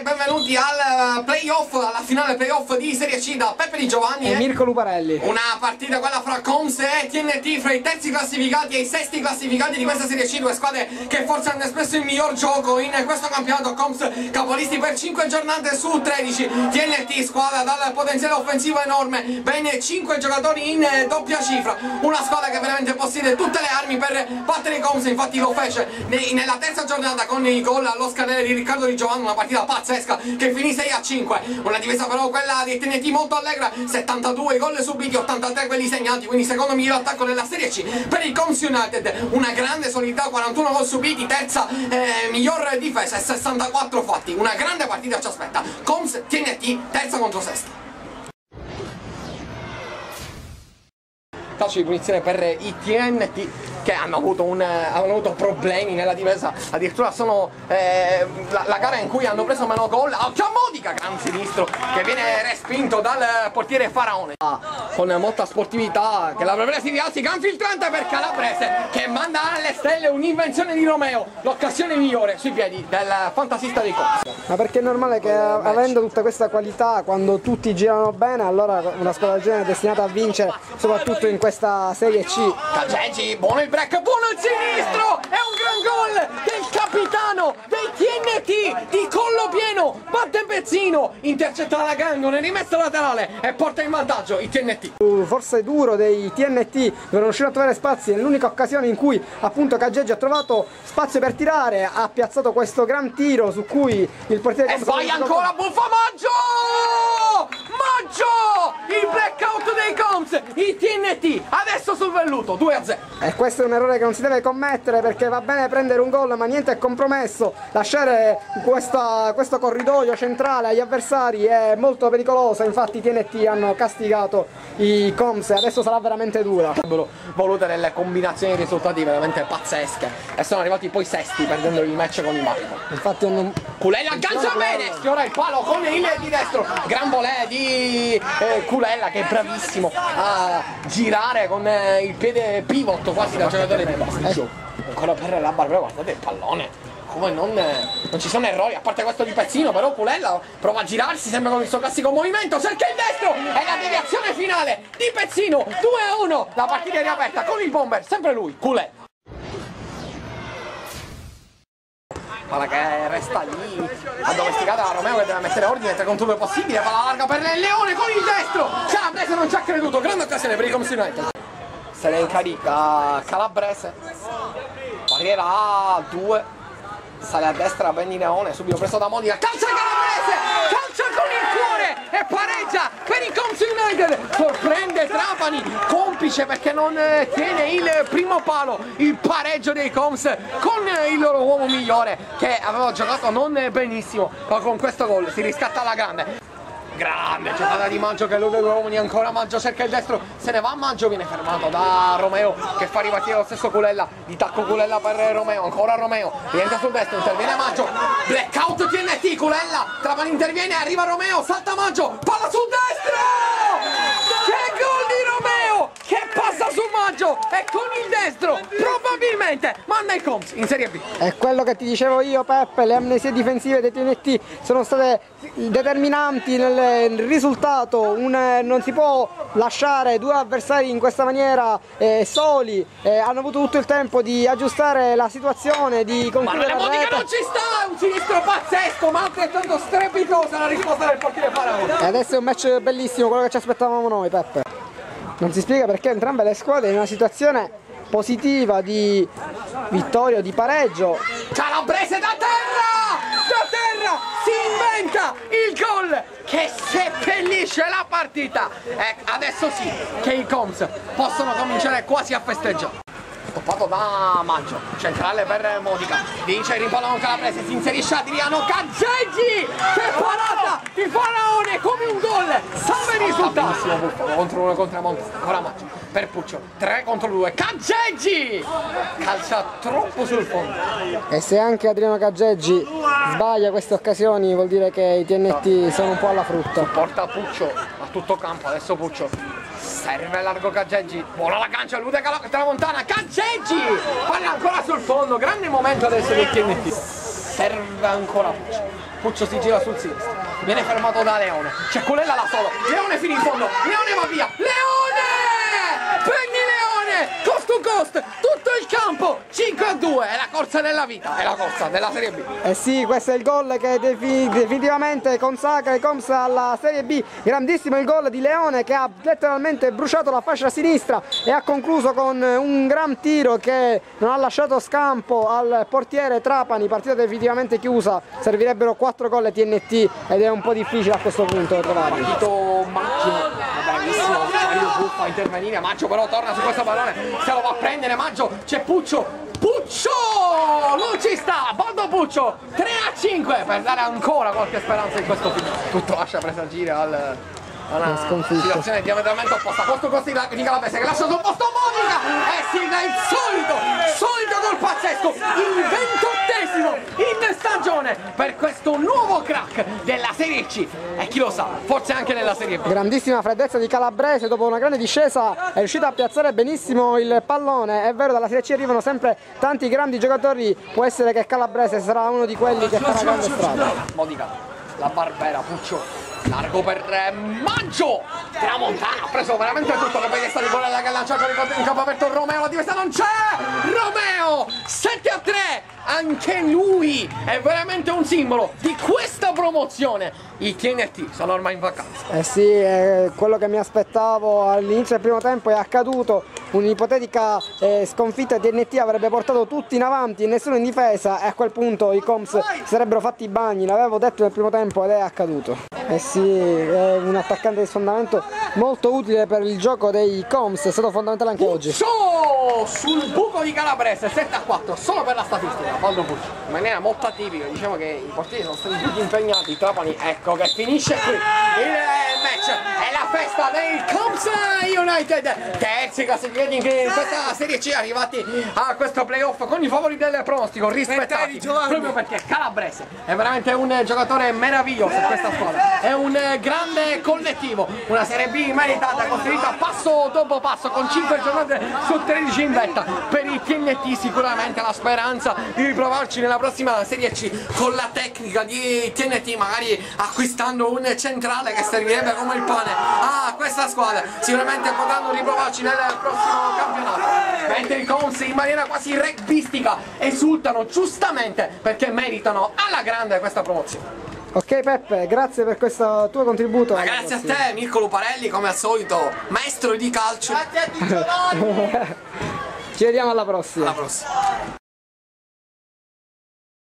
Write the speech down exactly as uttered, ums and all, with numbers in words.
benvenuti al playoff, alla finale playoff di Serie C da Peppe Di Giovanni e Mirko Luparelli. Una partita quella fra Coms e T N T, fra i terzi classificati e i sesti classificati di questa Serie C, due squadre che forse hanno espresso il miglior gioco in questo campionato. Coms capolisti per cinque giornate su tredici, T N T squadra dal potenziale offensivo enorme, ben cinque giocatori in doppia cifra, una squadra che veramente possiede tutte le armi per battere i Coms. Infatti lo fece nella terza giornata con i gol allo scadere di Riccardo Di Giovanni, una partita pazzesca che finì sei a cinque, una difesa però quella di T N T molto allegra, settantadue gol subiti, ottantatré quelli segnati, quindi secondo miglior attacco della Serie C per il Coms United, una grande solidità, quarantuno gol subiti, terza eh, miglior difesa e sessantaquattro fatti, una grande partita ci aspetta. Coms T N T terza contro sesta. Calcio di punizione per i T N T che hanno avuto, un, hanno avuto problemi nella difesa, addirittura sono eh, la, la gara in cui hanno preso meno gol. Occhio a Modica, gran sinistro che viene respinto dal portiere Faraone con molta sportività, che l'avrebbe presi di alzi, gran filtrante per Calabrese che manda alle stelle un'invenzione di Romeo, l'occasione migliore sui piedi del fantasista dei Coms. Ma perché è normale che avendo tutta questa qualità, quando tutti girano bene, allora una squadra del genere è destinata a vincere, soprattutto in questa Serie C. Cageggi, buono il break, buono il sinistro, è un gran gol del capitano dei T N T di collo pieno, batte Pezzino, intercetta la Gangone, rimessa laterale e porta in vantaggio i T N T. Forse duro dei T N T, non riuscire a trovare spazi, nell'unica occasione in cui appunto Cageggi ha trovato spazio per tirare, ha piazzato questo gran tiro su cui il portiere... E vai ancora, buffa Maggio! Maggio! Il blackout dei Coms, i T N T, adesso sul velluto, due a zero. E questo è un errore che non si deve commettere, perché va bene prendere un gol ma niente è compromesso, lasciare questa, questo corridoio centrale agli avversari è molto pericoloso. Infatti i T N T hanno castigato i Coms e adesso sarà veramente dura. Avrebbero volute delle combinazioni di risultati veramente pazzesche e sono arrivati poi sesti perdendo il match con il Marco. Infatti hanno... Culella aggancia bene, sfiora il palo con il di destro, gran volée di eh, Culella che è bravissimo a girare con eh, il piede pivot quasi da giocatore di basket. Ancora per la barba, guardate il pallone, come non, eh, non ci sono errori, a parte questo di Pezzino, però Culella prova a girarsi sempre con il suo classico movimento, cerca il destro e la deviazione finale di Pezzino, due a uno, la partita è riaperta con il bomber, sempre lui, Culella. Palla che resta lì addomesticata da Romeo che deve mettere ordine, tre contro due possibile, palla larga per il Leone con il destro, Calabrese non ci ha creduto, grande occasione per i Coms United. Se ne incarica Calabrese, barriera a due, sale a destra Benny Leone, subito preso da Modica, calcia Calabrese, calcia con il cuore e pareggia per i Coms United, sorprende Trapani, complice perché non eh, tiene il primo palo, il pareggio dei Coms con il loro uomo migliore che aveva giocato non benissimo, ma con questo gol si riscatta alla grande. Grande giocata di Maggio che elude due uomini, ancora Maggio cerca il destro, se ne va Maggio, viene fermato da Romeo che fa ripartire lo stesso Culella, di tacco Culella per Romeo, ancora Romeo, rientra sul destro, interviene Maggio, blackout T N T, Culella, Trapani interviene, arriva Romeo, salta Maggio, palla sul destro! Che gol di Romeo che passa su Maggio e con il destro probabilmente manda i Coms in Serie B. È quello che ti dicevo io Peppe, le amnesie difensive dei T N T sono state determinanti nel risultato. Un, non si può lasciare due avversari in questa maniera eh, soli, eh, hanno avuto tutto il tempo di aggiustare la situazione, di concludere la rete. Non ci sta, un sinistro pazzesco ma altrettanto strepitosa la risposta del portiere Faraone. E adesso è un match bellissimo, quello che ci aspettavamo noi Peppe. Non si spiega perché entrambe le squadre in una situazione positiva di vittoria o di pareggio. Calabrese da terra! Da terra! Si inventa il gol che seppellisce la partita. E adesso sì che i Coms possono cominciare quasi a festeggiare. Stoppato da Maggio, centrale per Modica, vince il rimpallo con Calabrese, si inserisce Adriano Cageggi, che parata di Faraone come un gol, salve il risultato. Contro uno contro Monte, ancora Maggio, per Puccio, tre contro due, Cageggi, calcia troppo sul fondo. E se anche Adriano Cageggi sbaglia queste occasioni vuol dire che i T N T sono un po' alla frutta. Porta Puccio a tutto campo, adesso Puccio. Serve largo Cageggi, buona la cancia, Lude Tramontana, Cageggi! Palla ancora sul fondo, grande momento adesso del T N T. serve ancora Puccio. Puccio si gira sul sinistro, viene fermato da Leone, c'è Culella da solo, Leone fino in fondo, Leone va via, Leone! Prendi Leone! Cost to cost, tutto il campo, cinque a due, è la corsa della vita, è la corsa della Serie B. Eh sì, questo è il gol che defi definitivamente consacra i Coms alla Serie B. Grandissimo il gol di Leone che ha letteralmente bruciato la fascia sinistra e ha concluso con un gran tiro che non ha lasciato scampo al portiere Trapani. Partita definitivamente chiusa, servirebbero quattro gol T N T ed è un po' difficile a questo punto trovare. Partito Maggio, bravissimo, Mario Buffa a intervenire, Maggio però torna su questo pallone, se lo va a prendere Maggio, c'è Puccio, Puccio! Non ci sta! Baldo Puccio! tre a cinque per dare ancora qualche speranza in questo film. Tutto lascia presagire al, alla situazione diametralmente opposta. Posto così di Calabrese che lascia sul posto Monica e si dà il solito, solito gol pazzesco, il ventottesimo in stagione per questo nuovo crack della Serie C e chi lo sa, forse anche nella Serie B. Grandissima freddezza di Calabrese, dopo una grande discesa è riuscita a piazzare benissimo il pallone. È vero, dalla Serie C arrivano sempre tanti grandi giocatori, può essere che Calabrese sarà uno di quelli che farà grande strada. Modica, la Barbera, Puccio, largo per Maggio, Tramontana ha preso veramente tutto, che poi è stato Culella che ha lanciato in campo aperto Romeo, la difesa non c'è, Romeo, sette a tre, anche lui è veramente un simbolo di questa promozione. I T N T sono ormai in vacanza. Eh sì, eh, quello che mi aspettavo all'inizio del primo tempo è accaduto. Un'ipotetica eh, sconfitta T N T avrebbe portato tutti in avanti e nessuno in difesa e a quel punto i Coms si sarebbero fatti i bagni, l'avevo detto nel primo tempo ed è accaduto. Eh sì, è un attaccante di sfondamento molto utile per il gioco dei Coms, è stato fondamentale anche oggi. Puccio sul buco di Calabrese, sette a quattro, solo per la statistica, Baldo Puccio. In maniera molto atipica, diciamo che i portieri sono stati tutti impegnati, i Trapani, ecco che finisce qui il match, è la festa dei Coms United, terzi classificati in questa Serie C, arrivati a questo playoff con i favori del pronostico rispettati, proprio perché Calabrese è veramente un giocatore meraviglioso in questa squadra, è un grande collettivo, una Serie B meritata, costruita passo dopo passo con cinque giornate su tredici in vetta. Per i T N T sicuramente la speranza di riprovarci nella prossima Serie C con la tecnica di T N T, magari acquistando un centrale che servirebbe come il pane a questa squadra, sicuramente potranno riprovarci nel prossimo campionato, mentre i Coms in maniera quasi rugbistica esultano giustamente perché meritano alla grande questa promozione. Ok Peppe, grazie per questo tuo contributo. Ma grazie a te Mirko Luparelli, come al solito, maestro di calcio. Ci vediamo alla prossima. Alla prossima.